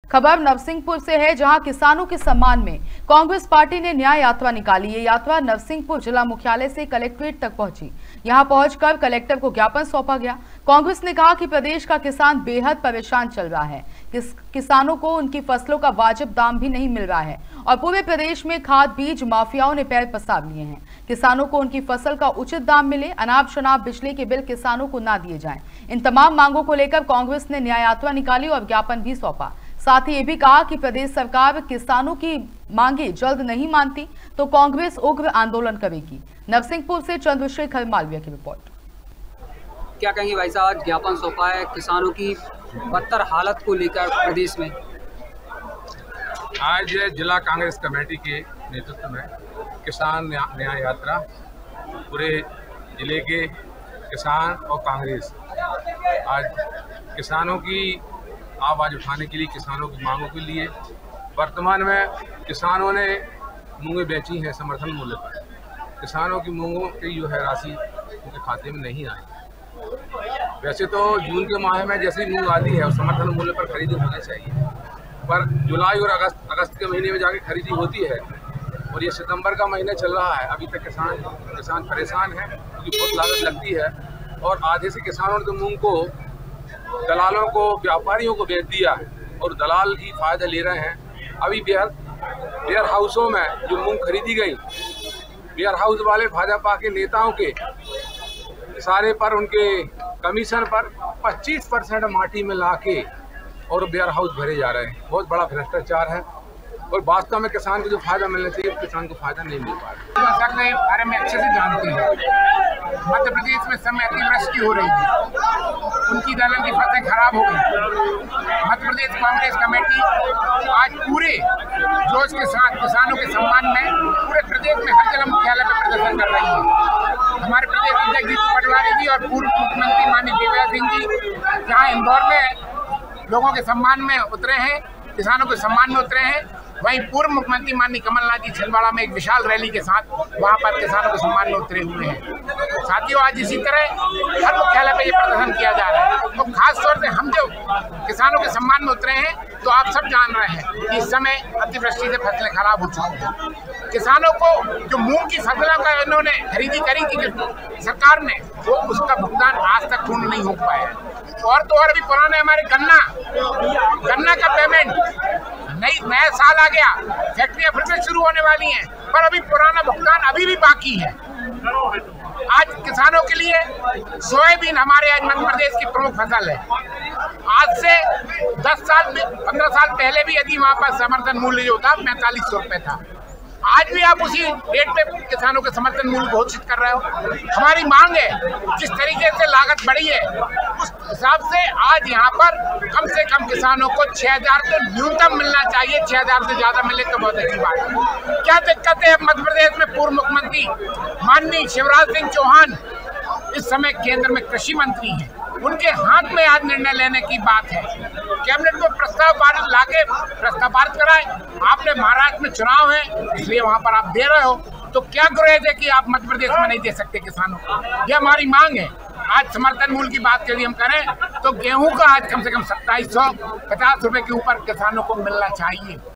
खबर नरसिंहपुर से है, जहां किसानों के सम्मान में कांग्रेस पार्टी ने न्याय यात्रा निकाली। ये यात्रा नरसिंहपुर जिला मुख्यालय से कलेक्ट्रेट तक पहुंची। यहां पहुंचकर कलेक्टर को ज्ञापन सौंपा गया। कांग्रेस ने कहा कि प्रदेश का किसान बेहद परेशान चल रहा है। किसानों को उनकी फसलों का वाजिब दाम भी नहीं मिल रहा है और पूरे प्रदेश में खाद बीज माफियाओं ने पैर पसार लिए हैं। किसानों को उनकी फसल का उचित दाम मिले, अनाप शनाप बिजली के बिल किसानों को ना दिए जाएं। इन तमाम मांगों को लेकर कांग्रेस ने न्याय यात्रा निकाली और ज्ञापन भी सौंपा। साथ ही ये भी कहा कि प्रदेश सरकार किसानों की मांगे जल्द नहीं मानती तो कांग्रेस उग्र आंदोलन करेगी। नरसिंहपुर से चंद्रशेखर मालवीय की रिपोर्ट। क्या कहेंगे भाई साहब, आज ज्ञापन सौंपा है किसानों की बदतर हालत को लेकर प्रदेश में। आज जिला कांग्रेस कमेटी के नेतृत्व में किसान न्याय यात्रा पूरे जिले के किसान और कांग्रेस आज किसानों की आवाज़ उठाने के लिए, किसानों की मांगों के लिए। वर्तमान में किसानों ने मूंगें बेची हैं समर्थन मूल्य पर। किसानों की मूंगों की जो है राशि उनके खाते में नहीं आई। वैसे तो जून के माह में जैसे ही मूंग आती है और समर्थन मूल्य पर खरीदी होनी चाहिए, पर जुलाई और अगस्त के महीने में जाके खरीदी होती है और ये सितंबर का महीना चल रहा है। अभी तक किसान परेशान है क्योंकि बहुत लागत लगती है और आधे से किसानों ने तो मूंग को दलालों को, व्यापारियों को बेच दिया है और दलाल ही फायदा ले रहे हैं। अभी वेयर हाउसों में जो मूंग खरीदी गई, वेयर हाउस वाले भाजपा के नेताओं के इशारे पर, उनके कमीशन पर 25% माटी में लाके और वेयर हाउस भरे जा रहे हैं। बहुत बड़ा भ्रष्टाचार है और वास्तव में किसान को जो फायदा मिलना चाहिए किसान को फायदा नहीं मिल पा रहा। के बारे में अच्छे से जानते हैं। मध्य प्रदेश में समय अतिवृष्टि हो रही है, उनकी दलहन की फसलें खराब हो गई। मध्य प्रदेश कांग्रेस कमेटी आज पूरे जोश के साथ किसानों के सम्मान में पूरे प्रदेश में हर जगह मुख्यालय पर प्रदर्शन कर रही है। हमारे प्रदेश अध्यक्ष जीतू पटवारी जी और पूर्व मुख्यमंत्री माननीय देवराज सिंह जी जहाँ इंदौर में लोगों के सम्मान में उतरे हैं, किसानों के सम्मान में उतरे हैं, वहीं पूर्व मुख्यमंत्री माननीय कमलनाथ जी छिंदवाड़ा में एक विशाल रैली के साथ वहां पर किसानों के सम्मान में उतरे हुए हैं। साथियों, आज इसी तरह हर मुख्यालय पे ये प्रदर्शन किया जा रहा है। तो खास तौर से हम जो किसानों के सम्मान में उतरे हैं, तो आप सब जान रहे हैं कि इस समय अतिवृष्टि से फसलें खराब हो चुकी हैं। किसानों को जो मूंग की फसलों का इन्होंने खरीदी करी थी सरकार ने, वो उसका भुगतान आज तक पूर्ण नहीं हो पाया। और तो और अभी पुराने हमारे गन्ना का पेमेंट, नया साल आ गया, फैक्ट्रियां फिर से शुरू होने वाली हैं, पर अभी पुराना भुगतान अभी भी बाकी है। आज किसानों के लिए सोयाबीन हमारे आज मध्य प्रदेश की प्रमुख फसल है। आज से 10 साल 15 साल पहले भी यदि वहां पर समर्थन मूल्य जो था 4500 रुपए था। आज भी आप उसी रेट पे किसानों के समर्थन मूल्य घोषित कर रहे हो। हमारी मांग है, जिस तरीके से लागत बढ़ी है उस हिसाब से आज यहाँ पर कम से कम किसानों को 6000 तो न्यूनतम मिलना चाहिए। 6000 से ज्यादा मिले तो बहुत अच्छी बात है। क्या दिक्कत है? मध्य प्रदेश में पूर्व मुख्यमंत्री माननीय शिवराज सिंह चौहान इस समय केंद्र में कृषि मंत्री हैं, उनके हाथ में आज निर्णय लेने की बात है। कैबिनेट को प्रस्ताव पारित कराए। आपने महाराष्ट्र में चुनाव है इसलिए वहां पर आप दे रहे हो, तो क्या गुरेज है कि आप मध्य प्रदेश में नहीं दे सकते किसानों को? ये हमारी मांग है। आज समर्थन मूल्य की बात यदि हम करें तो गेहूं का आज कम से कम 2750 रुपए के ऊपर किसानों को मिलना चाहिए।